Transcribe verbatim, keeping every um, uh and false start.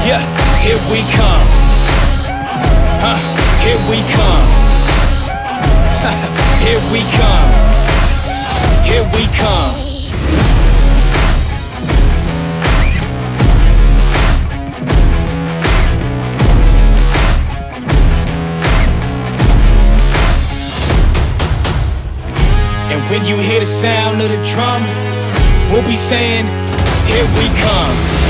Yeah, here we come. Huh, here we come. Here we come. Here we come. And when you hear the sound of the drum, we'll be saying, here we come.